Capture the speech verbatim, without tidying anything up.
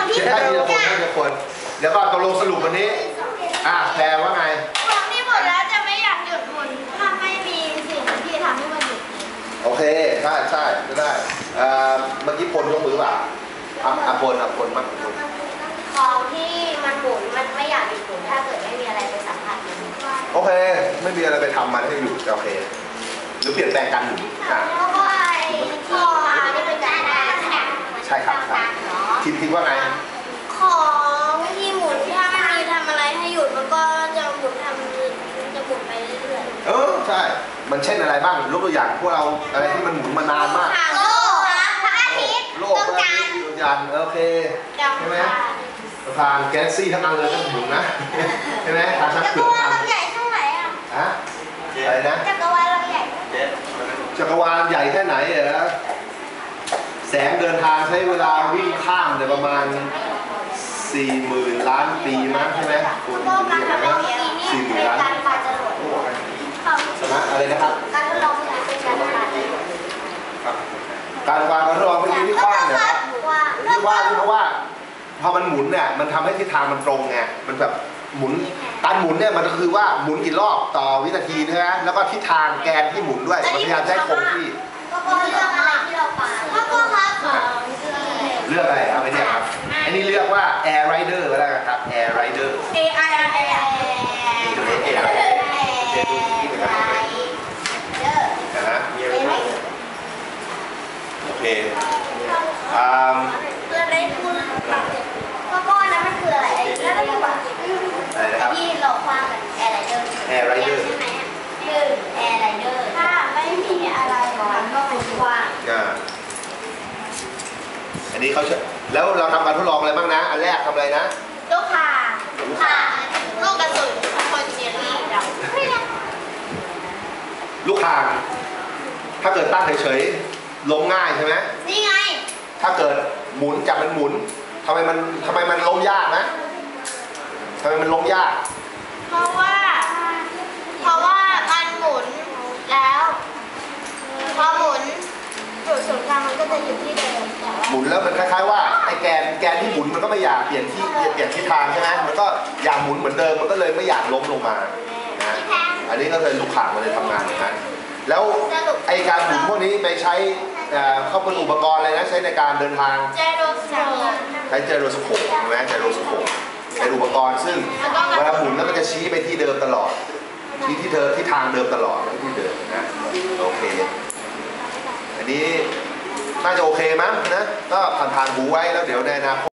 ทีละคนทีละคนเดี๋ยวก็ตกลงสรุปวันนี้อ่ะแพรว่าไงของที่หมดแล้วจะไม่อยากหยุดหมุนถ้าไม่มีสิ่งที่ทำให้มันหยุดโอเคใช่ใช่ก็ได้เมื่อกี้พลยกมือป่ะอ่ะพลอ่ะพลมากของที่มันหมุนมันไม่อยากหยุดหมุนถ้าเกิดไม่มีอะไรไปสัมผัสมันโอเคไม่มีอะไรไปทำมันให้หยุดโอเคหรือเปลี่ยนแปลงการหมุนแล้วก็ไอ้ที่มาที่เป็นการได้ใช่ครับคิดคิดว่าไงของที่หมุนถ้าไม่มีทำอะไรให้หยุดมันก็จะหมุนทำจะหมุนไปเรื่อยๆเออใช่มันเช่นอะไรบ้างยกตัวอย่างพวกเราอะไรที่มันหมุนมานานมากโลกพระอาทิตย์โลกพระอาทิตย์ดวงจันทร์โอเคใช่ไหมทางแกลซี่ทั้งอันเลยต้องหมุนนะใช่ไหมทางชักเกือกเราใหญ่เท่าไหร่อ่ะฮะอะไรนะจักรวาลเราใหญ่จักรวาลใหญ่แค่ไหนเหรอแสงเดินทางใช้เวลาวิ่งข้ามเนี่ยประมาณสี่หมื่นล้านปีมั้งใช่ไหมคุณเรียกนะสี่หมื่นล้านนะอะไรนะครับการทดลองเป็นการปาจรวดการวางการทดลองเมื่อกี้ที่คว้างเนี่ยครับที่ว่าที่เพราะว่าพอมันหมุนเนี่ยมันทำให้ทิศทางมันตรงไงมันแบบหมุนการหมุนเนี่ยมันก็คือว่าหมุนกี่รอบต่อวินาทีนะฮะแล้วก็ทิศทางแกนที่หมุนด้วยมันพยายามใช้คงที่ก็เรื่องอะไรที่เราปาพ่อพ่อครับเลือกอะไรครับไอ้นี่ครับอันนี้เรียกว่า Air Rider ก็ได้ครับ Air Rider A I R A นะฮะโอเคอ่าอะไรคุณพ่อพ่อนะมันคืออะไรแล้วก็แบบที่เราคว้างกันแอร์ไรเดอร์แอร์ไรเดอร์ใช่ไหมคือแอร์ไรเดอร์ถ้าไม่มีอะไรมันก็เป็นคว้างอันนี้เขาแล้วเราทำการทดลองอะไรบ้างนะอันแรกทำอะไรนะลูกข่าลูกข่าลูกกระสุนคอนเจลลี่เราลูกข่าถ้าเกิดตั้งเฉยๆล้มง่ายใช่ไหมนี่ไงถ้าเกิดหมุนจับมันหมุนทำไมมันทำไมมันล้มยากนะทำไมมันล้มยากเพราะว่าเพราะว่ามันหมุนแล้วพอหมุนจุดศูนย์กลางมันก็จะอยู่ที่เดิมหมุนแล้วมันคล้ายๆว่าไอ้แกนแกนที่หมุนมันก็ไม่อยากเปลี่ยนที่เปลี่ยนทิศทางใช่ไหมมันก็อยากหมุนเหมือนเดิมมันก็เลยไม่อยากล้มลงมานะอันนี้ก็เลยลูกข่างมันเลยทำงานอย่างนั้นแล้วไอ้การหมุนพวกนี้ไปใช้เข้าเป็นอุปกรณ์อะไรนะใช้ในการเดินทางใช้เจโรสโคปใช่ไหมเจโรสโคปเป็นอุปกรณ์ซึ่งเวลาหมุนแล้วมันจะชี้ไปที่เดิมตลอดชี้ที่เธอที่ทางเดิมตลอดที่เดิมนะโอเคอันนี้น่าจะโอเคมั้งนะก็ผ่านๆหูไว้แล้วเดี๋ยวในอนาคต